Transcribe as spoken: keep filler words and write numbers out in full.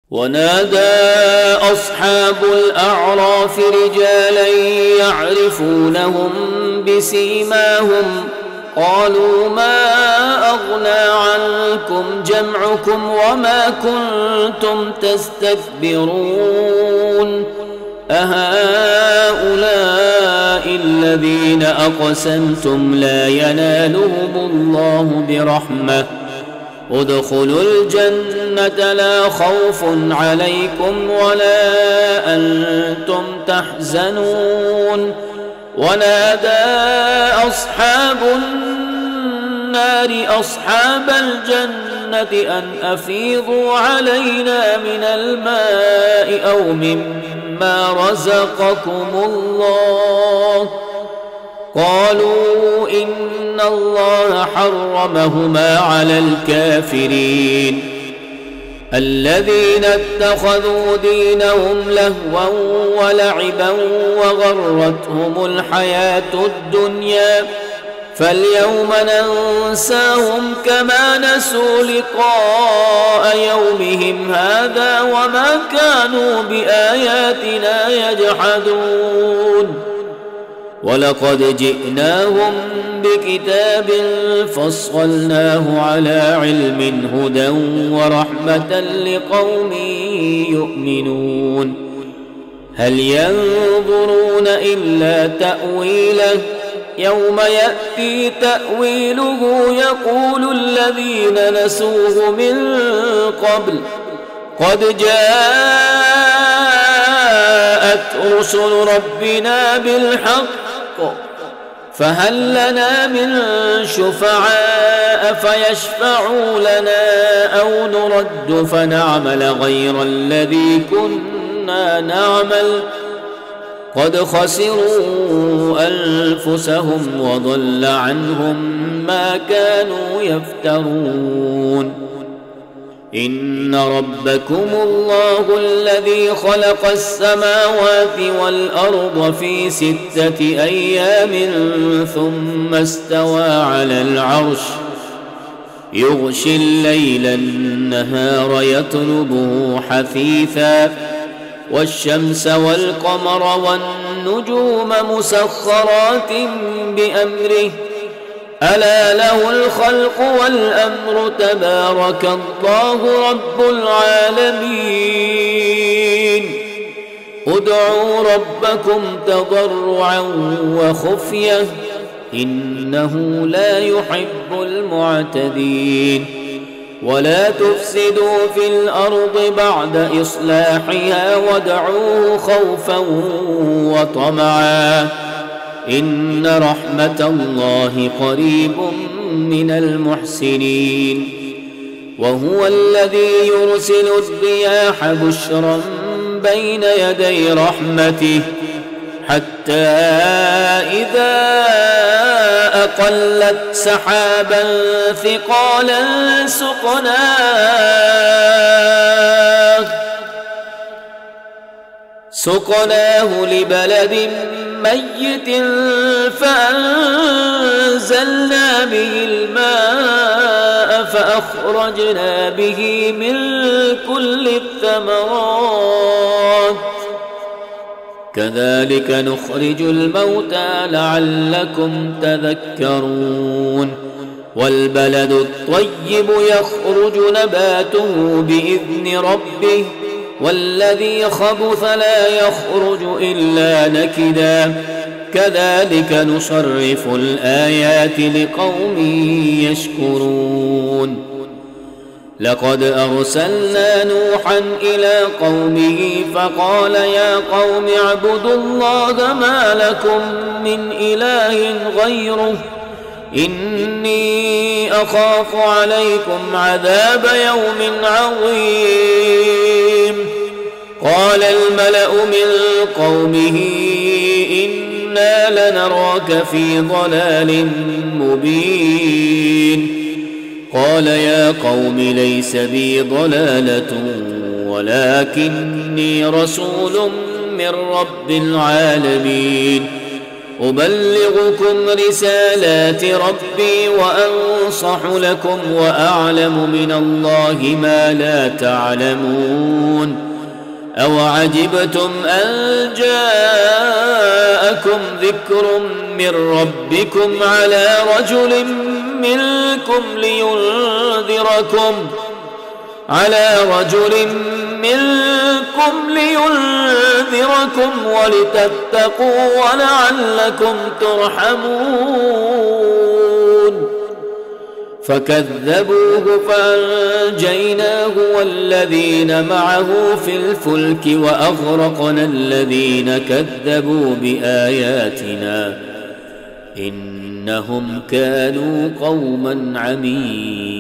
ونادى أصحاب الأعراف رجالا يعرفونهم بسيماهم قالوا ما أغنى عنكم جمعكم وما كنتم تستكبرون أهؤلاء الذين أقسمتم لا ينالهم الله برحمة ادخلوا الجنة لا خوف عليكم ولا أنتم تحزنون ونادى أصحاب النار أصحاب الجنة أن أفيضوا علينا من الماء أو مما رزقكم الله قالوا إن الله حرمهما على الكافرين الذين اتخذوا دينهم لهوا ولعبا وغرتهم الحياة الدنيا فاليوم ننساهم كما نسوا لقاء يومهم هذا وما كانوا بآياتنا يجحدون ولقد جئناهم بكتاب فصلناه على علم هدى ورحمة لقوم يؤمنون هل ينظرون إلا تأويله يوم يأتي تأويله يقول الذين نسوه من قبل قد جاءت رسل ربنا بالحق فهل لنا من شفعاء فيشفعوا لنا أو نرد فنعمل غير الذي كنا نعمل قد خسروا أنفسهم وضل عنهم ما كانوا يفترون إن ربكم الله الذي خلق السماوات والأرض في ستة أيام ثم استوى على العرش يغشي الليل النهار يطلبه حثيثا والشمس والقمر والنجوم مسخرات بأمره ألا له الخلق والأمر تبارك الله رب العالمين ادعوا ربكم تضرعا وخفية إنه لا يحب المعتدين ولا تفسدوا في الأرض بعد إصلاحها وادعوه خوفا وطمعا إن رحمة الله قريب من المحسنين وهو الذي يرسل الرياح بشرا بين يدي رحمته حتى إذا أقلت سحابا ثقالا سقناه سقناه لبلد ميت فأنزلنا به الماء فأخرجنا به من كل الثمرات كذلك نخرج الموتى لعلكم تذكرون والبلد الطيب يخرج نباته بإذن ربه والذي خبث لا يخرج إلا نكدا كذلك نصرف الآيات لقوم يشكرون لقد أرسلنا نوحا إلى قومه فقال يا قوم اعبدوا الله ما لكم من إله غيره إني أخاف عليكم عذاب يوم عظيم قال الملأ من قومه إنا لنراك في ضلال مبين قال يا قوم ليس بي ضلالة ولكني رسول من رب العالمين أبلغكم رسالات ربي وأنصح لكم وأعلم من الله ما لا تعلمون أوعجبتم أن جاءكم ذكر من ربكم على رجل منكم لينذركم على رجل منكم لينذركم ولتتقوا ولعلكم ترحمون فكذبوه فأنجيناه والذين معه في الفلك وأغرقنا الذين كذبوا بآياتنا إنهم كانوا قوما عمين.